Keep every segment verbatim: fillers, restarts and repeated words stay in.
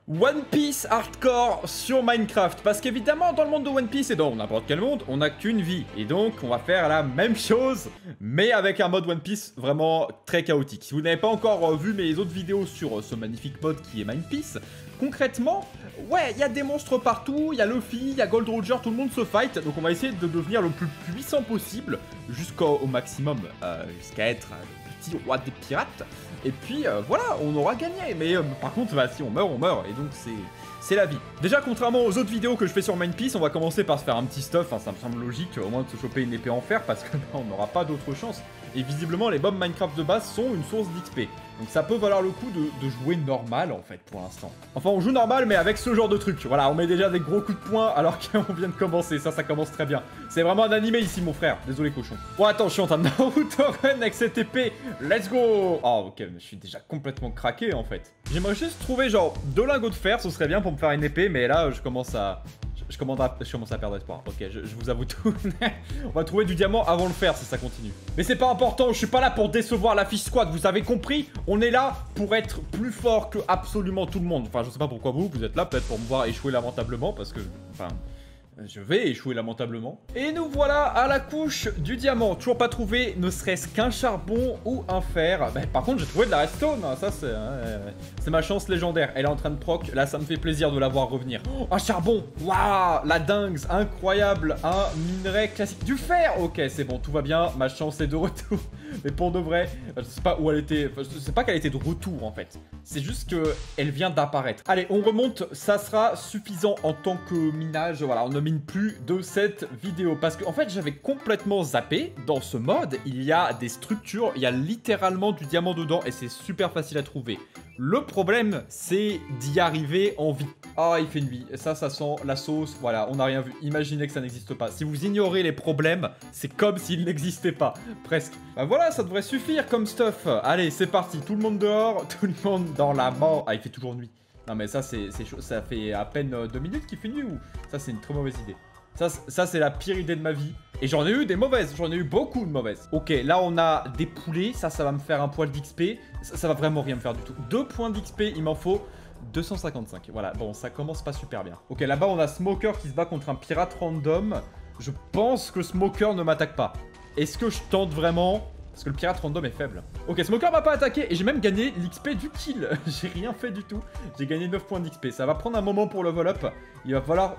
One Piece hardcore sur Minecraft, parce qu'évidemment dans le monde de One Piece et dans n'importe quel monde, on n'a qu'une vie, et donc on va faire la même chose, mais avec un mode One Piece vraiment très chaotique. Si vous n'avez pas encore vu mes autres vidéos sur ce magnifique mode qui est Mind Piece, concrètement, ouais, il y a des monstres partout, il y a Luffy, il y a Gold Roger, tout le monde se fight, donc on va essayer de devenir le plus puissant possible, jusqu'au maximum, euh, jusqu'à être le petit roi des pirates. Et puis euh, voilà, on aura gagné. Mais euh, par contre, bah, si on meurt, on meurt. Et donc c'est c'est la vie. Déjà, contrairement aux autres vidéos que je fais sur Mind Piece, on va commencer par se faire un petit stuff. Hein, ça me semble logique, au moins de se choper une épée en fer, parce que bah, on n'aura pas d'autre chance. Et visiblement, les bombes Minecraft de base sont une source d'X P. Donc ça peut valoir le coup de, de jouer normal, en fait, pour l'instant. Enfin, on joue normal, mais avec ce genre de truc. Voilà, on met déjà des gros coups de poing alors qu'on vient de commencer. Ça, ça commence très bien. C'est vraiment un animé ici, mon frère. Désolé, cochon. Bon, attends, je suis en train de Naruto Run avec cette épée. Let's go. Oh, ok, je suis déjà complètement craqué, en fait. J'aimerais juste trouver, genre, deux lingots de fer. Ce serait bien pour me faire une épée, mais là, je commence à... Je commence, à, je commence à perdre espoir. Ok, je, je vous avoue tout. On va trouver du diamant avant le fer si ça continue. Mais c'est pas important, je suis pas là pour décevoir la fiche squad, vous avez compris? On est là pour être plus fort que absolument tout le monde. Enfin, je sais pas pourquoi vous, vous êtes là, peut-être pour me voir échouer lamentablement, parce que... Enfin... Je vais échouer lamentablement. Et nous voilà à la couche du diamant. Toujours pas trouvé ne serait-ce qu'un charbon ou un fer. Bah, par contre, j'ai trouvé de la redstone. Ça, c'est euh, c'est ma chance légendaire. Elle est en train de proc. Là, ça me fait plaisir de la voir revenir. Oh, un charbon. Waouh, la dingue. Incroyable. Un minerai classique. Du fer. Ok, c'est bon. Tout va bien. Ma chance est de retour. Mais pour de vrai, je sais pas où elle était. Enfin, je sais pas qu'elle était de retour, en fait. C'est juste qu'elle vient d'apparaître. Allez, on remonte. Ça sera suffisant en tant que minage. Voilà, on ne mine plus de cette vidéo. Parce qu'en en fait, j'avais complètement zappé. Dans ce mode, il y a des structures. Il y a littéralement du diamant dedans. Et c'est super facile à trouver. Le problème, c'est d'y arriver en vie. Ah, il fait une vie. Et ça, ça sent la sauce. Voilà, on n'a rien vu. Imaginez que ça n'existe pas. Si vous ignorez les problèmes, c'est comme s'ils n'existaient pas. Presque. Bah voilà, ça devrait suffire comme stuff. Allez, c'est parti. Tout le monde dehors. Tout le monde dans la mort. Ah, il fait toujours nuit. Non, mais ça, c'est chaud. Ça fait à peine deux minutes qu'il fait nuit ou... Ça, c'est une très mauvaise idée. Ça, ça c'est la pire idée de ma vie. Et j'en ai eu des mauvaises. J'en ai eu beaucoup de mauvaises. Ok, là, on a des poulets. Ça, ça va me faire un poil d'X P. Ça, ça va vraiment rien me faire du tout. Deux points d'X P, il m'en faut deux cent cinquante-cinq. Voilà, bon, ça commence pas super bien. Ok, là-bas, on a Smoker qui se bat contre un pirate random. Je pense que Smoker ne m'attaque pas. Est-ce que je tente vraiment ? Parce que le pirate random est faible. Ok, Smoker m'a pas attaqué et j'ai même gagné l'X P du kill. J'ai rien fait du tout. J'ai gagné neuf points d'X P. Ça va prendre un moment pour level up. Il va falloir...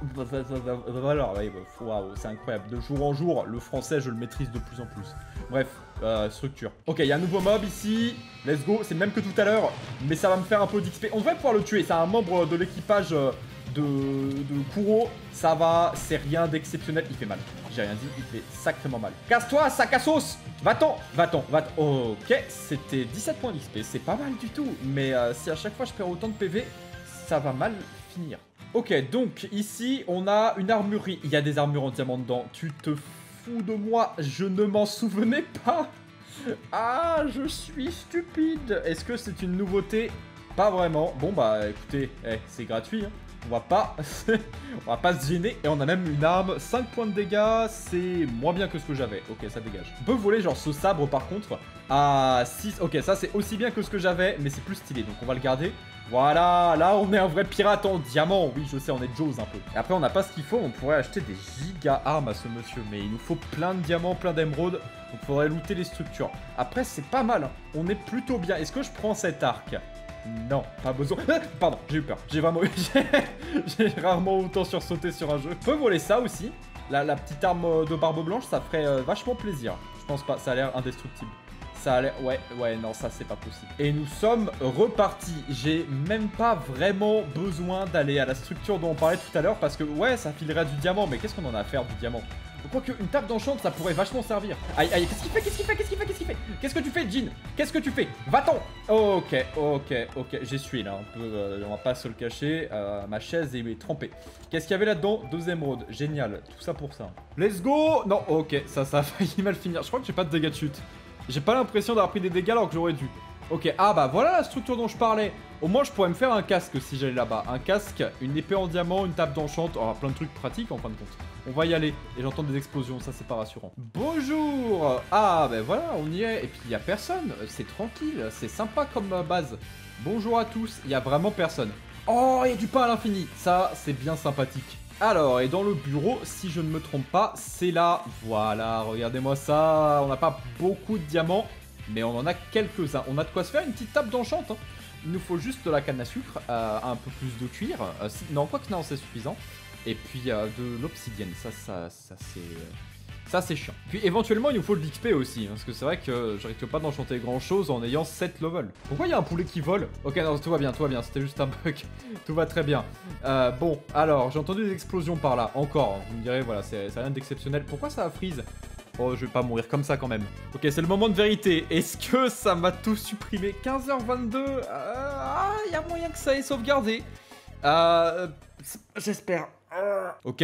Voilà, waouh, c'est incroyable. De jour en jour, le français, je le maîtrise de plus en plus. Bref, euh, structure. Ok, il y a un nouveau mob ici. Let's go. C'est le même que tout à l'heure. Mais ça va me faire un peu d'X P. On devrait pouvoir le tuer. C'est un membre de l'équipage... De, de Kuro, ça va, c'est rien d'exceptionnel. Il fait mal, j'ai rien dit, il fait sacrément mal. Casse-toi, sac à sauce. Va-t'en, va-t'en, va-t'en. Ok, c'était dix-sept points d'X P, c'est pas mal du tout. Mais euh, si à chaque fois je perds autant de P V, ça va mal finir. Ok, donc ici on a une armurerie. Il y a des armures en diamant dedans. Tu te fous de moi, je ne m'en souvenais pas. Ah, je suis stupide. Est-ce que c'est une nouveauté? Pas vraiment. Bon bah écoutez, eh, c'est gratuit, hein. On va pas on va pas se gêner. Et on a même une arme, cinq points de dégâts. C'est moins bien que ce que j'avais. Ok, ça dégage. On peut voler genre ce sabre par contre à six. Ok, ça c'est aussi bien que ce que j'avais, mais c'est plus stylé, donc on va le garder. Voilà, là on est un vrai pirate en diamant. Oui, je sais, on est Jaws un peu. Et après on n'a pas ce qu'il faut. On pourrait acheter des giga armes à ce monsieur, mais il nous faut plein de diamants, plein d'émeraudes. Donc il faudrait looter les structures. Après c'est pas mal, hein. On est plutôt bien. Est-ce que je prends cet arc? Non, pas besoin. Ah, pardon, j'ai eu peur. J'ai vraiment eu... J'ai rarement autant sursauté sur un jeu. Je peux voler ça aussi. La, la petite arme de barbe blanche, ça ferait euh, vachement plaisir. Je pense pas, ça a l'air indestructible. Ça a l'air... Ouais, ouais, non, ça c'est pas possible. Et nous sommes repartis. J'ai même pas vraiment besoin d'aller à la structure dont on parlait tout à l'heure. Parce que, ouais, ça filerait du diamant. Mais qu'est-ce qu'on en a à faire du diamant? Quoique une table d'enchant, ça pourrait vachement servir. Aïe, aïe, qu'est-ce qu'il fait? Qu'est-ce qu'il fait? Qu'est-ce qu'il fait? Qu'est-ce qu'il fait? Qu'est-ce que tu fais, Jean? Qu'est-ce que tu fais? Va-t'en! Ok, ok, ok, j'essuie là un peu, euh, on va pas se le cacher. Euh, ma chaise est trempée. Qu'est-ce qu'il y avait là-dedans? Deux émeraudes, génial, tout ça pour ça. Let's go! Non, ok, ça, ça a failli mal finir. Je crois que j'ai pas de dégâts de chute. J'ai pas l'impression d'avoir pris des dégâts alors que j'aurais dû. Ok, ah bah voilà la structure dont je parlais. Au moins je pourrais me faire un casque si j'allais là-bas. Un casque, une épée en diamant, une table d'enchant. Oh, plein de trucs pratiques en fin de compte. On va y aller. Et j'entends des explosions, ça c'est pas rassurant. Bonjour. Ah ben voilà, on y est. Et puis il y a personne, c'est tranquille, c'est sympa comme base. Bonjour à tous, il y a vraiment personne. Oh, il y a du pain à l'infini. Ça, c'est bien sympathique. Alors, et dans le bureau, si je ne me trompe pas, c'est là. Voilà, regardez-moi ça. On n'a pas beaucoup de diamants, mais on en a quelques-uns. On a de quoi se faire une petite table d'enchant. Hein. Il nous faut juste de la canne à sucre, euh, un peu plus de cuir. Euh, si... Non, quoi que non, c'est suffisant. Et puis euh, de l'obsidienne. Ça, ça, ça c'est... Ça, c'est chiant. Puis éventuellement, il nous faut de l'X P aussi. Hein, parce que c'est vrai que j'arrive pas d'enchanter grand-chose en ayant sept levels. Pourquoi il y a un poulet qui vole? Ok, non, tout va bien, tout va bien. C'était juste un bug. Tout va très bien. Euh, bon, alors, j'ai entendu des explosions par là. Encore. Vous me direz, voilà, c'est rien d'exceptionnel. Pourquoi ça a freeze? Oh, je vais pas mourir comme ça quand même. Ok, c'est le moment de vérité. Est-ce que ça m'a tout supprimé? quinze heures vingt-deux. Euh, ah, il y a moyen que ça ait sauvegardé. Euh, J'espère. Ok.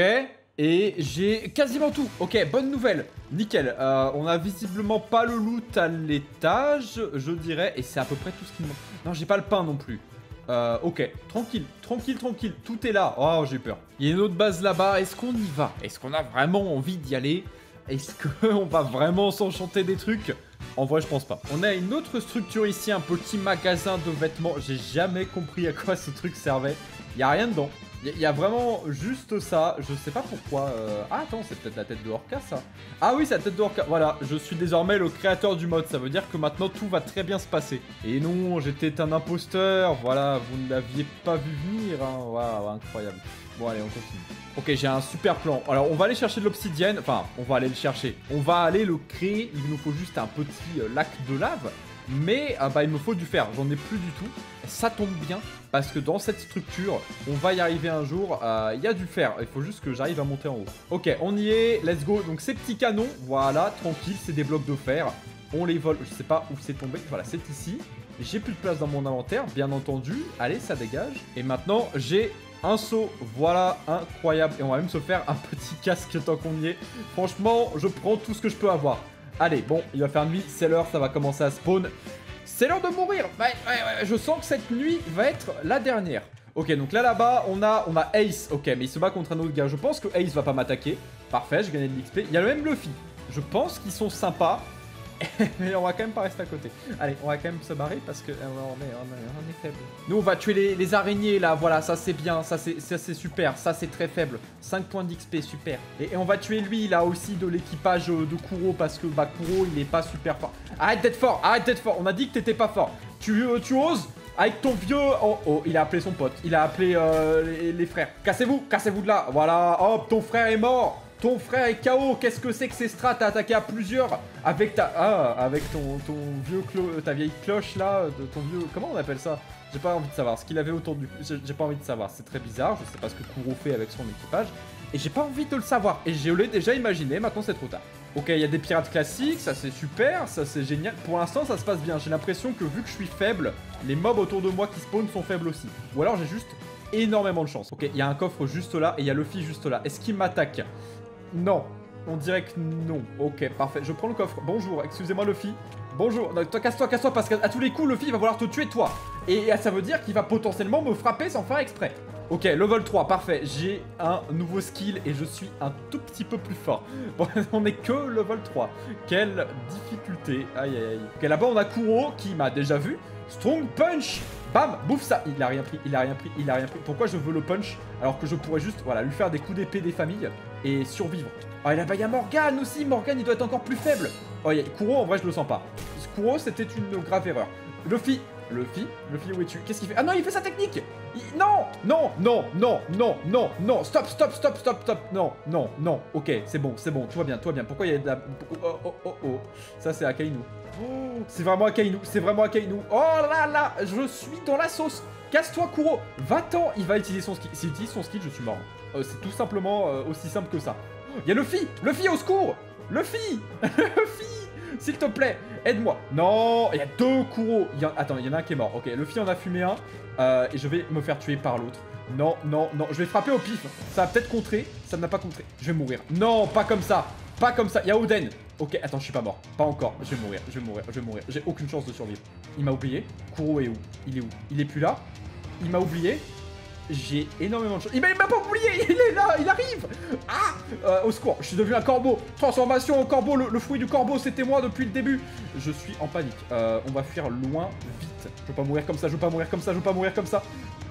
Et j'ai quasiment tout. Ok, bonne nouvelle. Nickel. Euh, on a visiblement pas le loot à l'étage, je dirais. Et c'est à peu près tout ce qu'il me manque. Non, j'ai pas le pain non plus. Euh, ok, tranquille, tranquille, tranquille. Tout est là. Oh, j'ai peur. Il y a une autre base là-bas. Est-ce qu'on y va? Est-ce qu'on a vraiment envie d'y aller? Est-ce qu'on va vraiment s'enchanter des trucs? En vrai, je pense pas. On a une autre structure ici, un petit magasin de vêtements. J'ai jamais compris à quoi ce truc servait. Il y a rien dedans. Il y a vraiment juste ça, je sais pas pourquoi. Euh... Ah attends, c'est peut-être la tête de Orca ça. Ah oui, c'est la tête de Orca. Voilà, je suis désormais le créateur du mode. Ça veut dire que maintenant tout va très bien se passer. Et non, j'étais un imposteur. Voilà, vous ne l'aviez pas vu venir. Hein. Waouh, incroyable. Bon allez, on continue. Ok, j'ai un super plan. Alors on va aller chercher de l'obsidienne. Enfin, on va aller le chercher. On va aller le créer. Il nous faut juste un petit euh, lac de lave. Mais ah bah, il me faut du fer, j'en ai plus du tout. Ça tombe bien, parce que dans cette structure, on va y arriver un jour. Il euh, y a du fer, il faut juste que j'arrive à monter en haut. Ok, on y est, let's go. Donc ces petits canons, voilà, tranquille, c'est des blocs de fer. On les vole, je sais pas où c'est tombé. Voilà, c'est ici. J'ai plus de place dans mon inventaire, bien entendu. Allez, ça dégage. Et maintenant, j'ai un seau, voilà, incroyable. Et on va même se faire un petit casque tant qu'on y est. Franchement, je prends tout ce que je peux avoir. Allez, bon, il va faire nuit, c'est l'heure, ça va commencer à spawn. C'est l'heure de mourir. Ouais, ouais, ouais, je sens que cette nuit va être la dernière. Ok, donc là, là-bas, on a, on a Ace. Ok, mais il se bat contre un autre gars. Je pense que Ace va pas m'attaquer. Parfait, j'ai gagné de l'X P. Il y a le même Luffy. Je pense qu'ils sont sympas. Mais on va quand même pas rester à côté. Allez, on va quand même se barrer parce que euh, on, est, on, est, on est faible. Nous, on va tuer les, les araignées là. Voilà, ça c'est bien. Ça c'est super. Ça c'est très faible. cinq points d'X P, super. Et, et on va tuer lui là aussi de l'équipage de Kuro parce que bah Kuro il est pas super fort. Arrête d'être fort. Arrête d'être fort. On a dit que t'étais pas fort. Tu, euh, tu oses avec ton vieux... Oh, oh, il a appelé son pote. Il a appelé euh, les, les frères. Cassez-vous. Cassez-vous de là. Voilà. Hop, ton frère est mort. Ton frère est K O, qu'est-ce que c'est que ces strats? T'as attaqué à plusieurs avec ta... Ah, avec ton, ton vieux clo... ta vieille cloche là, de ton vieux... Comment on appelle ça? J'ai pas envie de savoir. Ce qu'il avait autour du... J'ai pas envie de savoir. C'est très bizarre. Je sais pas ce que Kuro fait avec son équipage. Et j'ai pas envie de le savoir. Et je l'ai déjà imaginé. Maintenant, c'est trop tard. Ok, il y a des pirates classiques. Ça, c'est super. Ça, c'est génial. Pour l'instant, ça se passe bien. J'ai l'impression que vu que je suis faible, les mobs autour de moi qui spawnent sont faibles aussi. Ou alors, j'ai juste énormément de chance. Ok, il y a un coffre juste là. Et il y a Luffy juste là. Est-ce qu'il m'attaque? Non, on dirait que non. Ok, parfait. Je prends le coffre. Bonjour, excusez-moi Luffy. Bonjour. Non, toi, casse-toi, casse-toi, parce qu'à tous les coups, Luffy va vouloir te tuer toi. Et ça veut dire qu'il va potentiellement me frapper sans faire exprès. Ok, level trois, parfait. J'ai un nouveau skill et je suis un tout petit peu plus fort. Bon, on est que level trois. Quelle difficulté. Aïe, aïe, aïe. Ok, là-bas, on a Kuro qui m'a déjà vu. Strong Punch. Bam, bouffe ça. Il a rien pris, il a rien pris, il a rien pris. Pourquoi je veux le punch alors que je pourrais juste, voilà, lui faire des coups d'épée des familles et survivre. Oh, et là-bas, il y a Morgane aussi. Morgane, il doit être encore plus faible. Oh, il y a Kuro, en vrai, je le sens pas. Kuro, c'était une grave erreur. Luffy, Luffy, Luffy, où es-tu? Qu'est-ce qu'il fait? Ah non, il fait sa technique. il... Non, non, non, non, non, non, non. Stop, stop, stop, stop, stop. Non, non, non. Ok, c'est bon, c'est bon. Tout va bien, tout va bien. Pourquoi il y a de la... Oh, oh, oh, oh. Ça, c'est Akainu. Oh, c'est vraiment Akainu, c'est vraiment Akainu. Oh là là, je suis dans la sauce. Casse-toi, Kuro. Va-t'en. Il va utiliser son skill. S'il utilise son skill, je suis mort. Euh, c'est tout simplement euh, aussi simple que ça. Il y a Luffy. Luffy, au secours. Luffy. Luffy. S'il te plaît, aide-moi. Non, il y a deux Kuro. Il y a... Attends, il y en a un qui est mort. Ok, Luffy en a fumé un. Euh, et je vais me faire tuer par l'autre. Non, non, non. Je vais frapper au pif. Ça va peut-être contrer. Ça n'a pas contré. Je vais mourir. Non, pas comme ça. Pas comme ça. Il y a Oden. Ok, attends, je suis pas mort. Pas encore. Je vais mourir. Je vais mourir. Je vais mourir. J'ai aucune chance de survivre. Il m'a oublié. Kuro est où? Il est où? Il est plus là. Il m'a oublié. J'ai énormément de chance. Il m'a pas oublié. Il est là. Il arrive. Ah euh, au secours. Je suis devenu un corbeau. Transformation en corbeau. Le, le fruit du corbeau, c'était moi depuis le début. Je suis en panique. Euh, on va fuir loin, vite. Je veux pas mourir comme ça. Je veux pas mourir comme ça. Je veux pas mourir comme ça.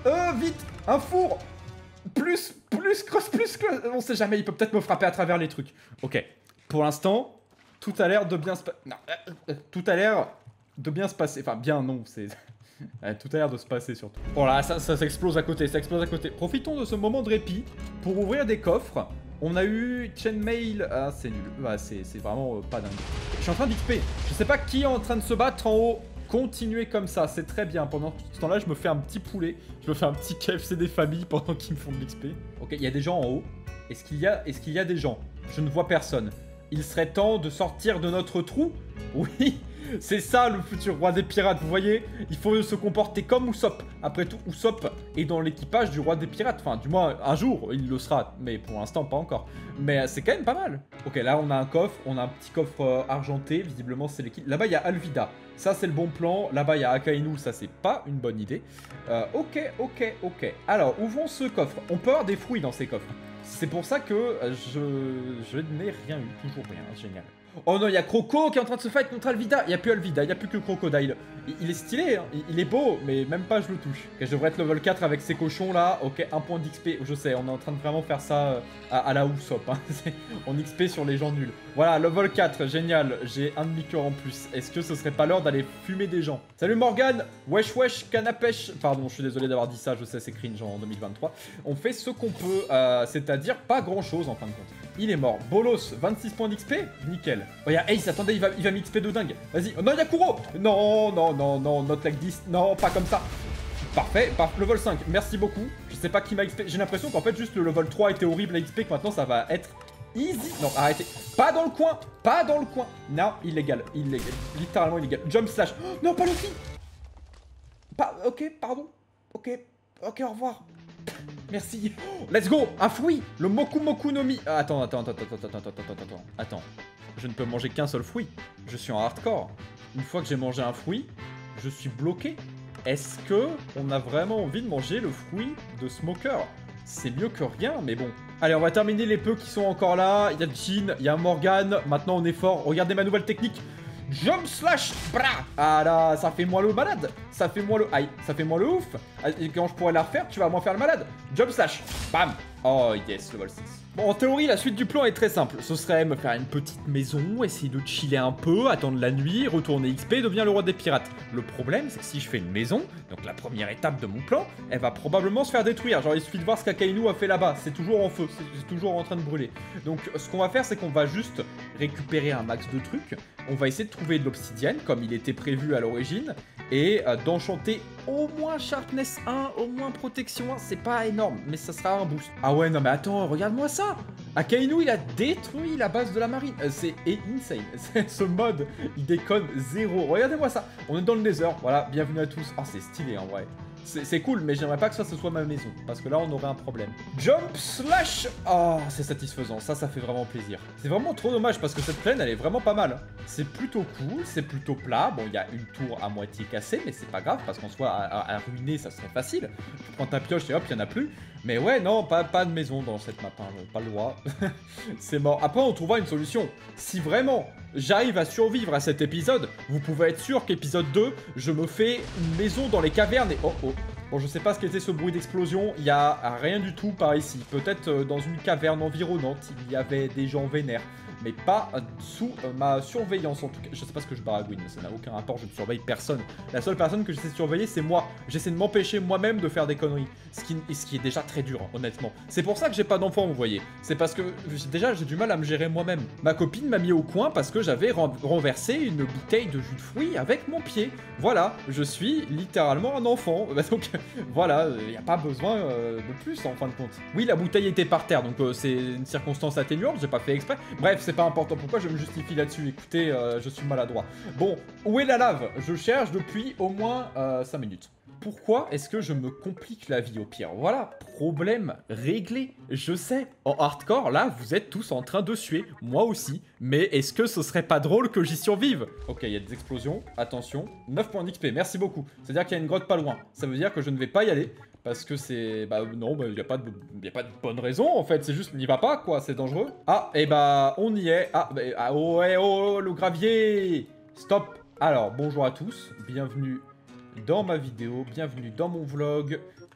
Euh, vite, un four. Plus, plus, cross, plus, cross. On sait jamais, il peut peut-être me frapper à travers les trucs. Ok, pour l'instant, tout a l'air de bien se passer. Non, euh, euh, tout a l'air de bien se passer. Enfin, bien, non, c'est... tout a l'air de se passer surtout. Bon là, ça, ça s'explose à côté, ça explose à côté. Profitons de ce moment de répit pour ouvrir des coffres. On a eu Chainmail. Ah, c'est nul. Ah, c'est vraiment euh, pas dingue. Je suis en train d'X P. Je sais pas qui est en train de se battre en haut. Continuez comme ça, c'est très bien. Pendant tout ce temps-là, je me fais un petit poulet. Je me fais un petit K F C des familles pendant qu'ils me font de l'X P. Ok, il y a des gens en haut. Est-ce qu'il y a, est-ce qu'il y a des gens? Je ne vois personne. Il serait temps de sortir de notre trou? Oui, c'est ça le futur roi des pirates, vous voyez? Il faut se comporter comme Usopp. Après tout, Usopp est dans l'équipage du roi des pirates. Enfin, du moins, un jour, il le sera. Mais pour l'instant, pas encore. Mais c'est quand même pas mal. Ok, là, on a un coffre. On a un petit coffre euh, argenté. Visiblement, c'est l'équipe. Là-bas, il y a Alvida. Ça, c'est le bon plan. Là-bas, il y a Akainu. Ça, c'est pas une bonne idée. Euh, ok, ok, ok. Alors, ouvrons ce coffre. On peut avoir des fruits dans ces coffres. C'est pour ça que je, je n'ai rien eu. Toujours rien. Génial. Oh non, il y a Croco qui est en train de se fight contre Alvida. Il n'y a plus Alvida, il n'y a plus que Crocodile. Il, il est stylé, hein. il, il est beau, mais même pas je le touche. Ok, je devrais être level quatre avec ces cochons là. Ok, un point d'X P. Je sais, on est en train de vraiment faire ça euh, à, à la Usopp. Hein. On X P sur les gens nuls. Voilà, level quatre, génial. J'ai un demi-cœur en plus. Est-ce que ce serait pas l'heure d'aller fumer des gens? Salut Morgane. Wesh wesh, canne à pêche. Pardon, je suis désolé d'avoir dit ça, je sais, c'est cringe en deux mille vingt-trois. On fait ce qu'on peut, euh, c'est-à-dire pas grand-chose en fin de compte. Il est mort. Bolos, vingt-six points d'X P. Nickel. Oh, y'a Ace, attendez, il va, il va m'X P de dingue. Vas-y. Oh, non, y'a Kuro. Non, non, non, non, not like this. Non, pas comme ça. Parfait. Par level cinq. Merci beaucoup. Je sais pas qui m'a X P. J'ai l'impression qu'en fait, juste le level trois était horrible à X P, que maintenant ça va être easy. Non, arrêtez. Pas dans le coin. Pas dans le coin. Non, illégal. Illégal. Littéralement illégal. Jump slash. Oh, non, pas Luffy. Pas. Ok, pardon. Ok. Ok, au revoir. Merci. Oh, let's go. Un fruit. Le Moku Moku no Mi. Ah, attends, attends, attends, attends, attends, attends, attends, attends, attends. Je ne peux manger qu'un seul fruit. Je suis en hardcore. Une fois que j'ai mangé un fruit, je suis bloqué. Est-ce que on a vraiment envie de manger le fruit de Smoker? C'est mieux que rien, mais bon. Allez, on va terminer les peu qui sont encore là. Il y a Jean, il y a Morgane. Maintenant, on est fort. Regardez ma nouvelle technique. Jump slash bra. Ah là, ça fait moi le malade. Ça fait moi le aïe. Ça fait moi le ouf. Et quand je pourrais la refaire, tu vas moins faire le malade. Jump slash. Bam. Oh yes, level six. Bon, en théorie, la suite du plan est très simple. Ce serait me faire une petite maison, essayer de chiller un peu, attendre la nuit, retourner X P, devenir le roi des pirates. Le problème, c'est que si je fais une maison, donc la première étape de mon plan, elle va probablement se faire détruire. Genre, il suffit de voir ce qu'Akainu a fait là-bas. C'est toujours en feu, c'est toujours en train de brûler. Donc, ce qu'on va faire, c'est qu'on va juste récupérer un max de trucs. On va essayer de trouver de l'obsidienne, comme il était prévu à l'origine, et euh, d'enchanter au moins Sharpness un, au moins Protection un. C'est pas énorme, mais ça sera un boost. Ah ouais, non mais attends, regarde-moi ça. Akainu, il a détruit la base de la marine. Euh, c'est insane. Ce mode, il déconne zéro. Regardez-moi ça. On est dans le Nether. Voilà, bienvenue à tous. Oh, c'est stylé en vrai. C'est cool, mais j'aimerais pas que ça ce soit ma maison, parce que là on aurait un problème. Jump slash. Oh, c'est satisfaisant, ça, ça fait vraiment plaisir. C'est vraiment trop dommage, parce que cette plaine, elle est vraiment pas mal. C'est plutôt cool, c'est plutôt plat. Bon, il y a une tour à moitié cassée, mais c'est pas grave, parce qu'en soi, à, à, à ruiner, ça serait facile. Tu prends ta pioche et hop, il y en a plus. Mais ouais, non, pas, pas de maison dans cette map, hein, pas le droit. C'est mort. Après, on trouvera une solution. Si vraiment j'arrive à survivre à cet épisode, vous pouvez être sûr qu'épisode deux, je me fais une maison dans les cavernes et... Oh, oh. Bon, je sais pas ce qu'était ce bruit d'explosion, il y a rien du tout par ici. Peut-être euh, dans une caverne environnante, il y avait des gens vénères. Mais pas euh, sous euh, ma surveillance en tout cas. Je sais pas ce que je baragouine, ça n'a aucun rapport, je ne surveille personne. La seule personne que j'essaie de surveiller, c'est moi. J'essaie de m'empêcher moi-même de faire des conneries. Ce qui, ce qui est déjà très dur, honnêtement. C'est pour ça que j'ai pas d'enfant, vous voyez. C'est parce que déjà, j'ai du mal à me gérer moi-même. Ma copine m'a mis au coin parce que j'avais renversé une bouteille de jus de fruits avec mon pied. Voilà, je suis littéralement un enfant. Donc voilà, il n'y a pas besoin euh, de plus en fin de compte. Oui, la bouteille était par terre, donc euh, c'est une circonstance atténuante, j'ai pas fait exprès. Bref, c'est pas important. Pourquoi je me justifie là-dessus? Écoutez, euh, je suis maladroit. Bon, où est la lave? Je cherche depuis au moins euh, cinq minutes. Pourquoi est-ce que je me complique la vie au pire? Voilà, problème réglé. Je sais, en hardcore, là, vous êtes tous en train de suer. Moi aussi. Mais est-ce que ce serait pas drôle que j'y survive? Ok, il y a des explosions. Attention. neuf points d'X P, merci beaucoup. C'est-à-dire qu'il y a une grotte pas loin. Ça veut dire que je ne vais pas y aller. Parce que c'est... Bah non, il bah, n'y a, a pas de bonne raison, en fait. C'est juste, n'y va pas, quoi. C'est dangereux. Ah, et bah, on y est. Ah, bah, ah oh, ouais, oh, le gravier. Stop. Alors, bonjour à tous. Bienvenue dans ma vidéo, bienvenue dans mon vlog,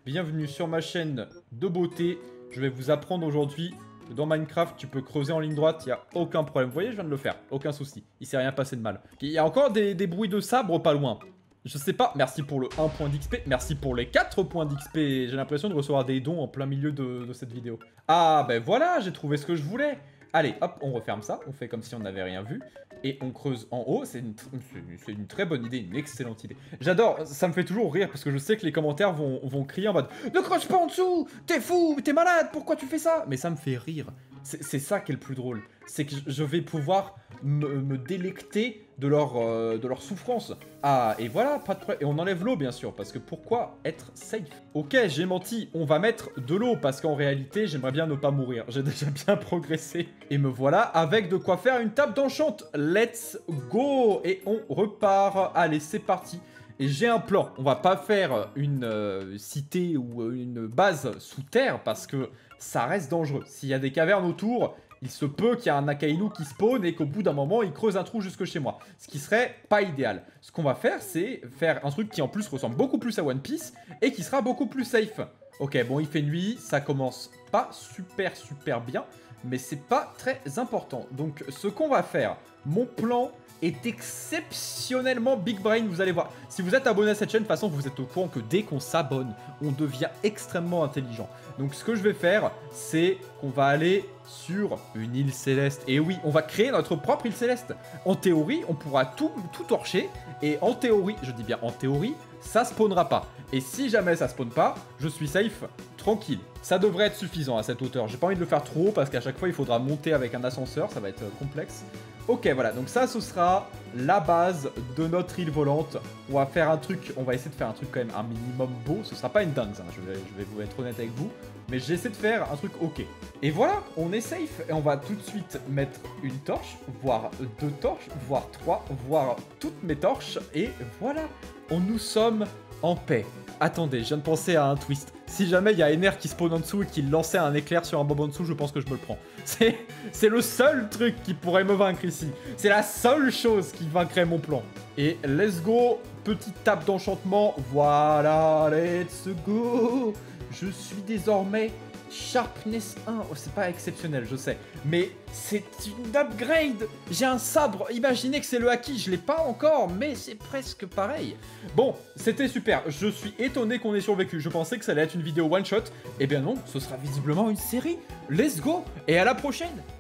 bienvenue sur ma chaîne de beauté. Je vais vous apprendre aujourd'hui que dans Minecraft, tu peux creuser en ligne droite, il n'y a aucun problème. Vous voyez, je viens de le faire, aucun souci, il s'est rien passé de mal. Il y a encore des, des bruits de sabre pas loin. Je sais pas, merci pour le un point d'X P, merci pour les quatre points d'X P. J'ai l'impression de recevoir des dons en plein milieu de, de cette vidéo. Ah, ben voilà, j'ai trouvé ce que je voulais. Allez, hop, on referme ça, on fait comme si on n'avait rien vu. Et on creuse en haut, c'est une, c'est une très bonne idée, une excellente idée. J'adore, ça me fait toujours rire parce que je sais que les commentaires vont, vont crier en mode « Ne creuse pas en dessous, t'es fou, t'es malade, pourquoi tu fais ça ?» Mais ça me fait rire, c'est ça qui est le plus drôle. C'est que je vais pouvoir me, me délecter de leur, euh, de leur souffrance. Ah, et voilà, pas de problème. Et on enlève l'eau, bien sûr, parce que pourquoi être safe? Ok, j'ai menti, on va mettre de l'eau, parce qu'en réalité, j'aimerais bien ne pas mourir. J'ai déjà bien progressé. Et me voilà avec de quoi faire une table d'enchant. Let's go! Et on repart. Allez, c'est parti. Et j'ai un plan. On va pas faire une euh, cité ou une base sous terre, parce que ça reste dangereux. S'il y a des cavernes autour, il se peut qu'il y ait un Akainu qui spawn et qu'au bout d'un moment, il creuse un trou jusque chez moi. Ce qui serait pas idéal. Ce qu'on va faire, c'est faire un truc qui en plus ressemble beaucoup plus à One Piece et qui sera beaucoup plus safe. Ok, bon, il fait nuit, ça commence pas super super bien, mais c'est pas très important. Donc, ce qu'on va faire, mon plan est exceptionnellement big brain, vous allez voir. Si vous êtes abonné à cette chaîne, de toute façon, vous êtes au courant que dès qu'on s'abonne, on devient extrêmement intelligent. Donc ce que je vais faire, c'est qu'on va aller sur une île céleste. Et oui, on va créer notre propre île céleste. En théorie, on pourra tout, tout torcher. Et en théorie, je dis bien en théorie, ça spawnera pas. Et si jamais ça spawn pas, je suis safe, tranquille. Ça devrait être suffisant à cette hauteur. J'ai pas envie de le faire trop haut parce qu'à chaque fois, il faudra monter avec un ascenseur. Ça va être complexe. Ok, voilà, donc ça, ce sera la base de notre île volante. On va faire un truc, on va essayer de faire un truc quand même un minimum beau. Ce sera pas une dingue, hein, je, vais, je vais vous être honnête avec vous. Mais j'essaie de faire un truc ok. Et voilà, on est safe. Et on va tout de suite mettre une torche, voire deux torches, voire trois, voire toutes mes torches. Et voilà, on nous sommes en paix. Attendez, je viens de penser à un twist. Si jamais il y a Ener qui spawn en dessous et qui lançait un éclair sur un bob en dessous, je pense que je me le prends. C'est le seul truc qui pourrait me vaincre ici. C'est la seule chose qui vaincrait mon plan. Et let's go, petite table d'enchantement. Voilà, let's go. Je suis désormais Sharpness un. Oh, c'est pas exceptionnel, je sais. Mais c'est une upgrade. J'ai un sabre. Imaginez que c'est le haki. Je l'ai pas encore, mais c'est presque pareil. Bon, c'était super. Je suis étonné qu'on ait survécu. Je pensais que ça allait être une vidéo one shot. Eh bien non, ce sera visiblement une série. Let's go. Et à la prochaine.